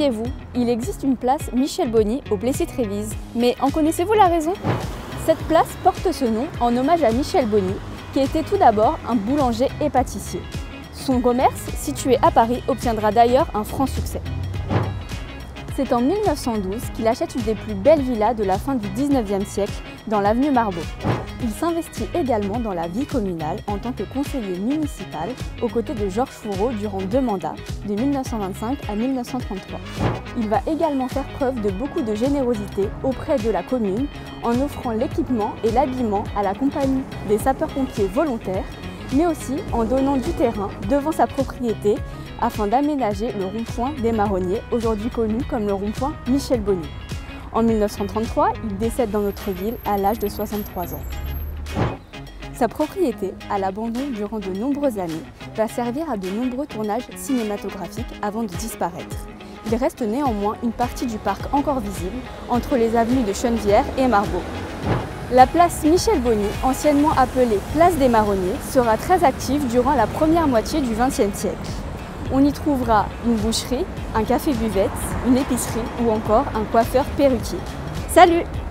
saviez-vous, il existe une place Michel Bonny au Plessis-Trévise. Mais en connaissez-vous la raison? Cette place porte ce nom en hommage à Michel Bonny, qui était tout d'abord un boulanger et pâtissier. Son commerce, situé à Paris, obtiendra d'ailleurs un franc succès. C'est en 1912 qu'il achète une des plus belles villas de la fin du 19e siècle, dans l'avenue Marbeau. Il s'investit également dans la vie communale en tant que conseiller municipal aux côtés de Georges Fourreau durant 2 mandats, de 1925 à 1933. Il va également faire preuve de beaucoup de générosité auprès de la commune en offrant l'équipement et l'habillement à la compagnie des sapeurs-pompiers volontaires, mais aussi en donnant du terrain devant sa propriété afin d'aménager le rond-point des Marronniers, aujourd'hui connu comme le rond-point Michel Bonny. En 1933, il décède dans notre ville à l'âge de 63 ans. Sa propriété, à l'abandon durant de nombreuses années, va servir à de nombreux tournages cinématographiques avant de disparaître. Il reste néanmoins une partie du parc encore visible entre les avenues de Chenevière et Marbeau. La place Michel Bonny, anciennement appelée place des Marronniers, sera très active durant la première moitié du XXe siècle. On y trouvera une boucherie, un café-buvette, une épicerie ou encore un coiffeur-perruquier. Salut!